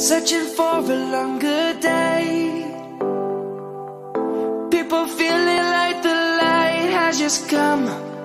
Searching for a longer day. People feeling like the light has just come.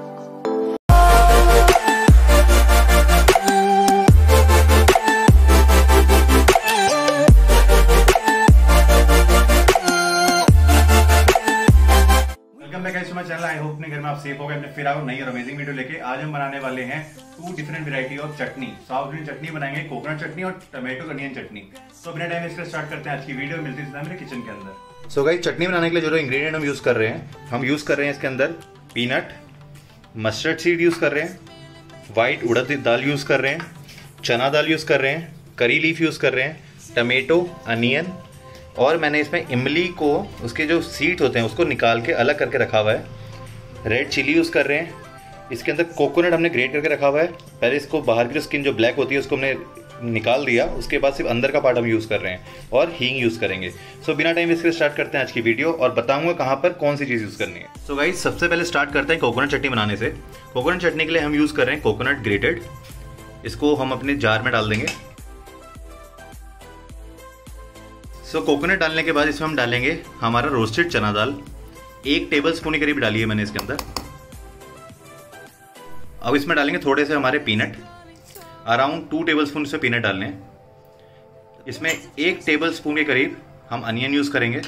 Channel I hope अपने घर में आप safe हो गए, अपने फिर आओ नई और अमेजिंग वीडियो लेके। आज हम बनाने वाले हैं 2 different variety of chutney. South Indian chutney बनाएंगे, कोकोनट चटनी और टमाटो अनियन चटनी। तो बिना टाइम वेस्ट स्टार्ट करते हैं आज की वीडियो। मिलती है मेरे किचन के अंदर। सो गाइस, चटनी बनाने के लिए जो इंग्रेडिएंट हम यूज कर रहे हैं, इसके अंदर पीनट, मस्टर्ड सीड यूज कर रहे हैं, व्हाइट उड़द दाल यूज कर रहे हैं, चना दाल यूज कर रहे हैं, करी लीफ यूज कर रहे हैं, टमाटो, अनियन, और मैंने इसमें इमली को उसके जो सीड्स होते हैं उसको निकाल के अलग करके रखा हुआ है। रेड चिली यूज़ कर रहे हैं। इसके अंदर कोकोनट हमने ग्रेट करके रखा हुआ है। पहले इसको बाहर की जो स्किन जो ब्लैक होती है उसको हमने निकाल दिया, उसके बाद सिर्फ अंदर का पार्ट हम यूज़ कर रहे हैं, और हींग यूज़ करेंगे। सो बिना टाइम इसके स्टार्ट करते हैं आज की वीडियो और बताऊंगा कहाँ पर कौन सी चीज़ यूज़ करनी है। सो गाइस, सबसे पहले स्टार्ट करते हैं कोकोनट चटनी बनाने से। कोकोनट चटनी के लिए हम यूज़ कर रहे हैं कोकोनट ग्रेटेड। इसको हम अपने जार में डाल देंगे। सो कोकोनट डालने के बाद इसमें हम डालेंगे हमारा रोस्टेड चना दाल। 1 टेबल स्पून के करीब डाली है मैंने इसके अंदर। अब इसमें डालेंगे थोड़े से हमारे पीनट, अराउंड 2 टेबल स्पून से पीनट डालने हैं। इसमें 1 टेबल स्पून के करीब हम अनियन यूज करेंगे,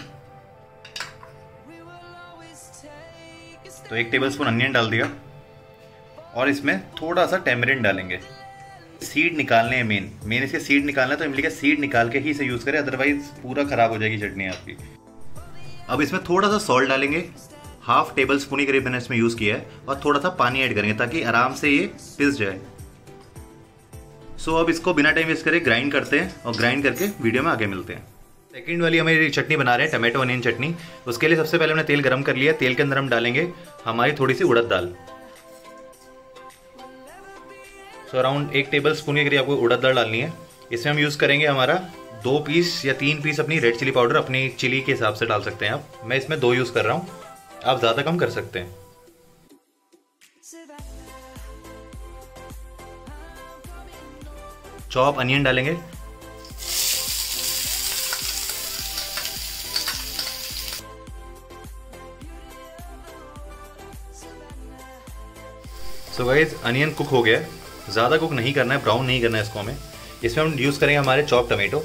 तो 1 टेबल स्पून अनियन डाल दिया। और इसमें थोड़ा सा टेमरिंड डालेंगे। सीड निकालने हैं, मेन इसके सीड निकालना है, तो इमली का सीड निकाल के ही इसे यूज करें, अदरवाइज पूरा खराब हो जाएगी चटनी आपकी। अब इसमें थोड़ा सा सॉल्ट डालेंगे, 1/2 टेबल स्पून के करीब मैंने इसमें यूज किया है, और थोड़ा सा पानी ऐड करेंगे ताकि आराम से ये पिस जाए। सो अब इसको बिना टाइम वेस्ट करे ग्राइंड करते हैं, और ग्राइंड करके वीडियो में आगे मिलते हैं। सेकेंड वाली हमें चटनी बना रहे हैं टमाटो अनियन चटनी। उसके लिए सबसे पहले हमने तेल गर्म कर लिया। तेल के अंदर हम डालेंगे हमारी थोड़ी सी उड़द दाल। सो अराउंड 1 टेबल स्पून के करीब आपको उड़द दाल डालनी है। इसमें हम यूज़ करेंगे हमारा 2 पीस या 3 पीस अपनी रेड चिली पाउडर, अपनी चिली के हिसाब से डाल सकते हैं आप। मैं इसमें 2 यूज़ कर रहा हूँ, आप ज़्यादा कम कर सकते हैं। चॉप अनियन डालेंगे। सो गाइस, अनियन कुक हो गया है। ज़्यादा कुक नहीं करना है, ब्राउन नहीं करना है इसको हमें। इसमें हम यूज़ करेंगे हमारे चॉप टमाटो।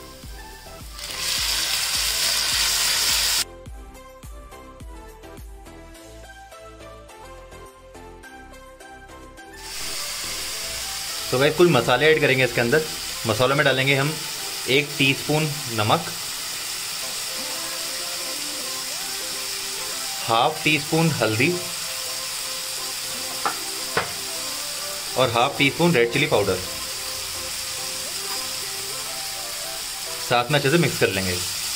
तो गाइस, कुछ मसाले ऐड करेंगे इसके अंदर। मसालों में डालेंगे हम 1 टीस्पून नमक, 1/2 टीस्पून हल्दी, और 1/2 टीस्पून रेड चिली पाउडर। साथ में अच्छे से मिक्स कर लेंगे।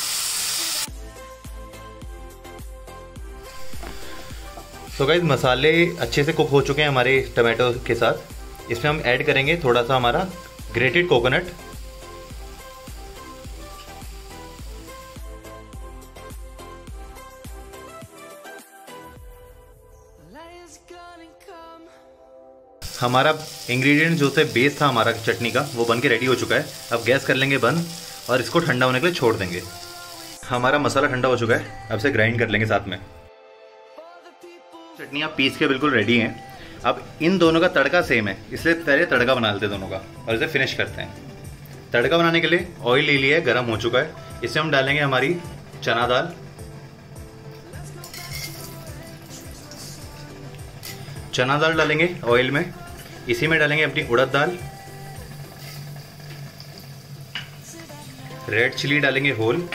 तो गाइस, मसाले अच्छे से कुक हो चुके हैं हमारे टमाटो के साथ। इसमें हम ऐड करेंगे थोड़ा सा हमारा ग्रेटेड कोकोनट, हमारा इंग्रेडिएंट जो से बेस था हमारा चटनी का, वो बन के रेडी हो चुका है। अब गैस कर लेंगे बंद, और इसको ठंडा होने के लिए छोड़ देंगे। हमारा मसाला ठंडा हो चुका है, अब इसे ग्राइंड कर लेंगे साथ में। चटनियाँ पीस के बिल्कुल रेडी हैं। अब इन दोनों का तड़का सेम है, इसलिए पहले तड़का बना लेते हैं दोनों का, और इसे फिनिश करते हैं। तड़का बनाने के लिए ऑयल ले लिया है, गर्म हो चुका है। इसमें हम डालेंगे हमारी चना दाल, चना दाल डालेंगे ऑयल में। इसी में डालेंगे अपनी उड़द दाल, रेड चिली डालेंगे होल,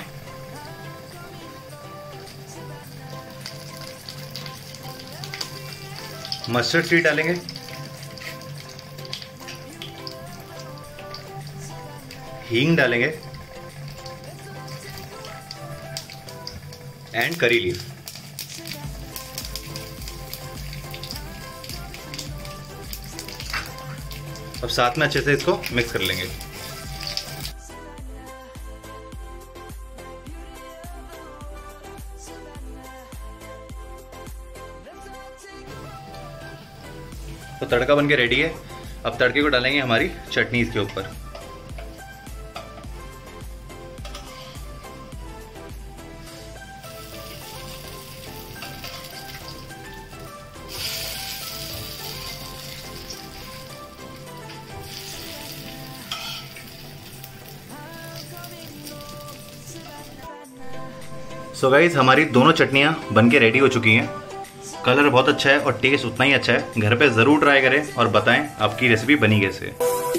मस्टर्ड सीड डालेंगे, हींग डालेंगे, एंड करी लीफ। अब साथ में अच्छे से इसको मिक्स कर लेंगे। तो तड़का बनके रेडी है। अब तड़के को डालेंगे हमारी चटनी इसके ऊपर। सो गाइस हमारी दोनों चटनियाँ बनके रेडी हो चुकी हैं। कलर बहुत अच्छा है और टेस्ट उतना ही अच्छा है। घर पे ज़रूर ट्राई करें और बताएं आपकी रेसिपी बनी कैसे।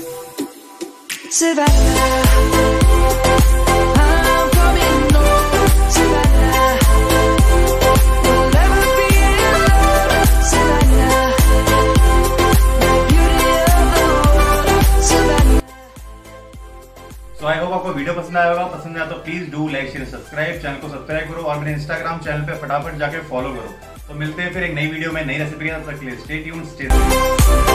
तो आई होप आपको वीडियो पसंद आया होगा। पसंद आया तो please do like share subscribe, channel को सब्सक्राइब करो और मेरे इंस्टाग्राम चैनल पे फटाफट जाके फॉलो करो। तो मिलते हैं फिर एक नई वीडियो में नई रेसिपी के साथ। Stay tuned, stay